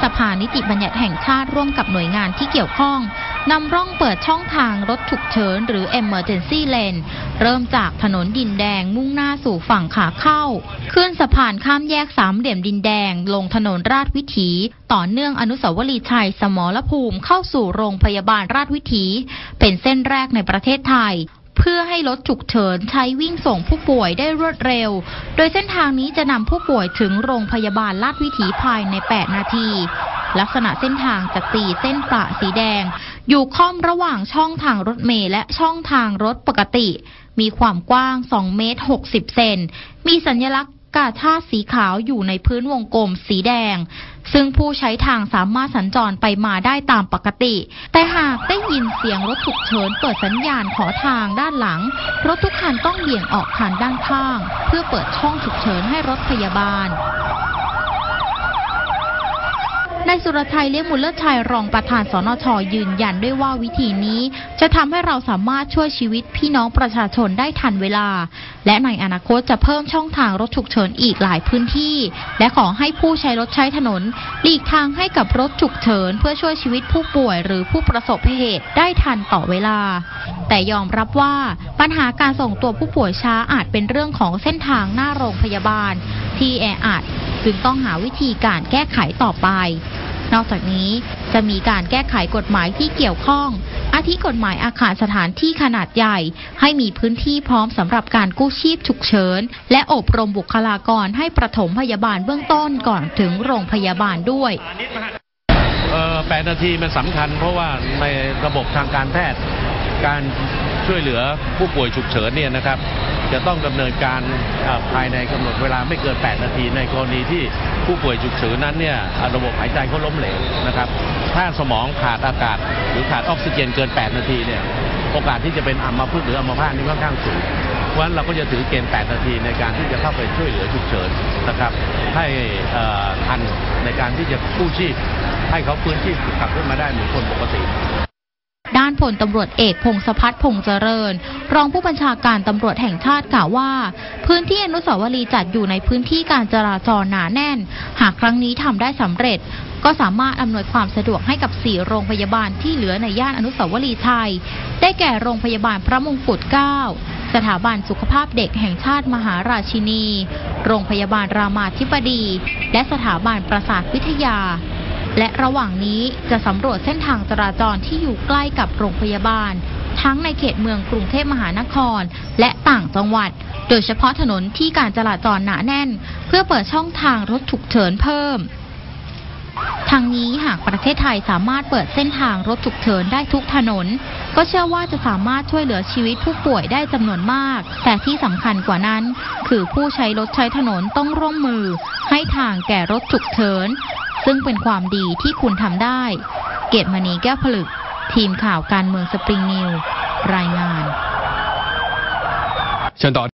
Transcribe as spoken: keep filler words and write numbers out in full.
สภานิติบัญญัติแห่งชาติร่วมกับหน่วยงานที่เกี่ยวข้องนำร่องเปิดช่องทางรถฉุกเฉินหรือ Emergency Lane เริ่มจากถนนดินแดงมุ่งหน้าสู่ฝั่งขาเข้าขึ้นสะพานข้ามแยกสามเหลี่ยมดินแดงลงถนนราชวิถีต่อเนื่องอนุสาวรีย์ชัยสมรภูมิเข้าสู่โรงพยาบาลราชวิถีเป็นเส้นแรกในประเทศไทยเพื่อให้รถฉุกเฉินใช้วิ่งส่งผู้ป่วยได้รวดเร็วโดยเส้นทางนี้จะนำผู้ป่วยถึงโรงพยาบาลราชวิถีภายในแปดนาทีลักษณะเส้นทางจะตีเส้นประสีแดงอยู่ค่อมระหว่างช่องทางรถเมล์และช่องทางรถปกติมีความกว้างสองเมตรหกสิบเซนมีสัญลักษณ์กาชาดสีขาวอยู่ในพื้นวงกลมสีแดงซึ่งผู้ใช้ทางสามารถสัญจรไปมาได้ตามปกติแต่หากได้ยินเสียงรถฉุกเฉินเปิดสัญญาณขอทางด้านหลังรถทุกคันต้องเบี่ยงออกทางด้านข้างเพื่อเปิดช่องฉุกเฉินให้รถพยาบาลนายสุรชัยเลี้ยงบุญเลิศชัยรองประธานสนช.ยืนยันด้วยว่าวิธีนี้จะทำให้เราสามารถช่วยชีวิตพี่น้องประชาชนได้ทันเวลาและในอนาคตจะเพิ่มช่องทางรถฉุกเฉินอีกหลายพื้นที่และขอให้ผู้ใช้รถใช้ถนนหลีกทางให้กับรถฉุกเฉินเพื่อช่วยชีวิตผู้ป่วยหรือผู้ประสบเหตุได้ทันต่อเวลาแต่ยอมรับว่าปัญหาการส่งตัวผู้ป่วยช้าอาจเป็นเรื่องของเส้นทางหน้าโรงพยาบาลที่แออัดจึงต้องหาวิธีการแก้ไขต่อไปนอกจากนี้จะมีการแก้ไขกฎหมายที่เกี่ยวข้องอาทิกฎหมายอาคารสถานที่ขนาดใหญ่ให้มีพื้นที่พร้อมสำหรับการกู้ชีพฉุกเฉินและอบรมบุคลากรให้ประถมพยาบาลเบื้องต้นก่อนถึงโรงพยาบาลด้วยเอ่อแปดนาทีมันสำคัญเพราะว่าในระบบทางการแพทย์การช่วยเหลือผู้ป่วยฉุกเฉินเนี่ยนะครับจะต้องดำเนินการภายในกำหนดเวลาไม่เกินแปดนาทีในกรณีที่ผู้ป่วยฉุกเฉินนั้นเนี่ยระบบหายใจเขาล้มเหลวนะครับถ้าสมองขาดอากาศหรือขาดออกซิเจนเกินแปดนาทีเนี่ยโอกาสที่จะเป็นอัมพฤกษ์หรืออัมพาตนี่ค่อนข้างสูงเพราะฉะนั้นเราก็จะถือเกณฑ์แปดนาทีในการที่จะเข้าไปช่วยเหลือฉุกเฉินนะครับให้ทันในการที่จะกู้ชีพให้เขาฟื้นชีพกลับขึ้นมาได้เหมือนคนปกติด้านพลตำรวจเอกพงศพัฒน์พงษ์เจริญรองผู้บัญชาการตำรวจแห่งชาติกล่าวว่าพื้นที่อนุสาวรีย์จัดอยู่ในพื้นที่การจราจรหนาแน่นหากครั้งนี้ทำได้สำเร็จก็สามารถอำนวยความสะดวกให้กับสี่โรงพยาบาลที่เหลือในย่านอนุสาวรีย์ชัยได้แก่โรงพยาบาลพระมงกุฎเกล้าสถาบันสุขภาพเด็กแห่งชาติมหาราชินีโรงพยาบาลรามาธิบดีและสถาบันประสาทวิทยาและระหว่างนี้จะสำรวจเส้นทางจราจรที่อยู่ใกล้กับโรงพยาบาลทั้งในเขตเมืองกรุงเทพมหานครและต่างจังหวัดโดยเฉพาะถนนที่การจราจรหนาแน่นเพื่อเปิดช่องทางรถฉุกเฉินเพิ่มทางนี้หากประเทศไทยสามารถเปิดเส้นทางรถฉุกเฉินได้ทุกถนนก็เชื่อว่าจะสามารถช่วยเหลือชีวิตผู้ป่วยได้จำนวนมากแต่ที่สำคัญกว่านั้นคือผู้ใช้รถใช้ถนนต้องร่วมมือให้ทางแก่รถฉุกเฉินซึ่งเป็นความดีที่คุณทำได้เกตมณีแก้วผลึกทีมข่าวการเมืองสปริงนิวส์รายงานเชิญต่อ